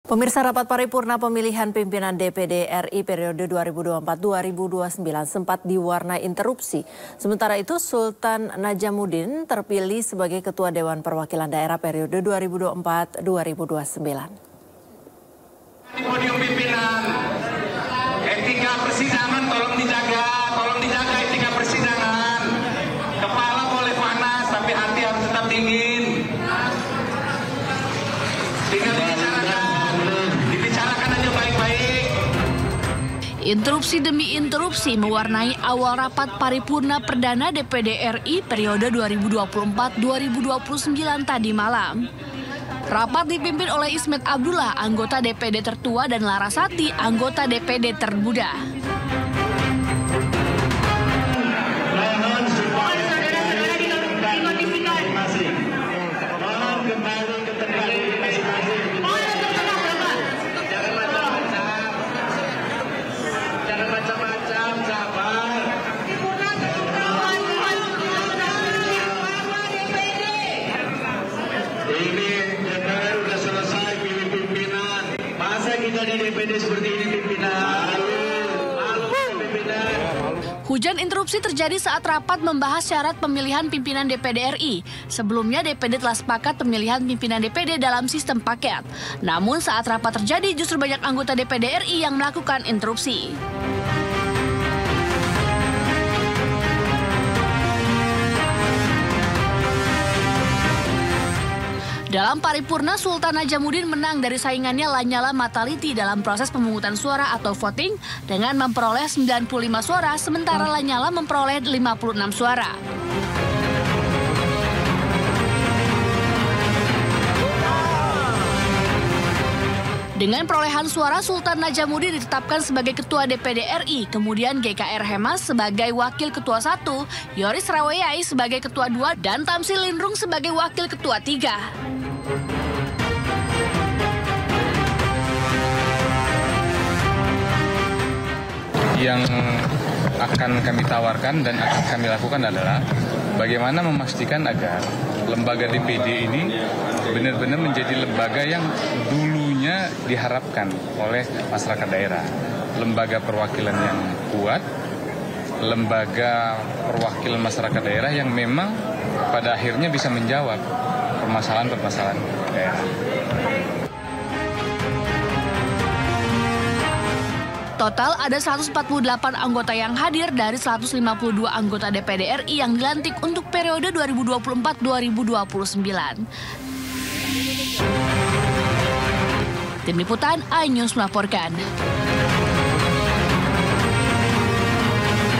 Pemirsa, rapat paripurna pemilihan pimpinan DPD RI periode 2024-2029 sempat diwarnai interupsi. Sementara itu, Sultan Najamuddin terpilih sebagai Ketua Dewan Perwakilan Daerah periode 2024-2029. Di podium pimpinan, etika persidangan tolong dijaga etika persidangan. Kepala boleh panas, tapi hati harus tetap dingin. Tinggal dibicarakan aja baik-baik. Interupsi demi interupsi mewarnai awal rapat paripurna perdana DPD RI periode 2024-2029 tadi malam. Rapat dipimpin oleh Ismet Abdullah, anggota DPD tertua, dan Larasati, anggota DPD termuda. Di DPD seperti ini pimpinan. Hujan interupsi terjadi saat rapat membahas syarat pemilihan pimpinan DPD RI. Sebelumnya DPD telah sepakat pemilihan pimpinan DPD dalam sistem paket. Namun saat rapat terjadi justru banyak anggota DPD RI yang melakukan interupsi. Dalam paripurna, Sultan Najamuddin menang dari saingannya Lanyala Mataliti dalam proses pemungutan suara atau voting dengan memperoleh 95 suara, sementara Lanyala memperoleh 56 suara. Dengan perolehan suara, Sultan Najamuddin ditetapkan sebagai Ketua DPD RI, kemudian GKR Hemas sebagai Wakil Ketua 1, Yoris Raweyai sebagai Ketua 2, dan Tamsil Lindrung sebagai Wakil Ketua 3. Yang akan kami tawarkan dan akan kami lakukan adalah bagaimana memastikan agar lembaga DPD ini benar-benar menjadi lembaga yang dulunya diharapkan oleh masyarakat daerah. Lembaga perwakilan yang kuat, lembaga perwakilan masyarakat daerah yang memang pada akhirnya bisa menjawab permasalahan-permasalahan daerah. Total ada 148 anggota yang hadir dari 152 anggota DPD RI yang dilantik untuk periode 2024-2029. Tim Liputan iNews melaporkan.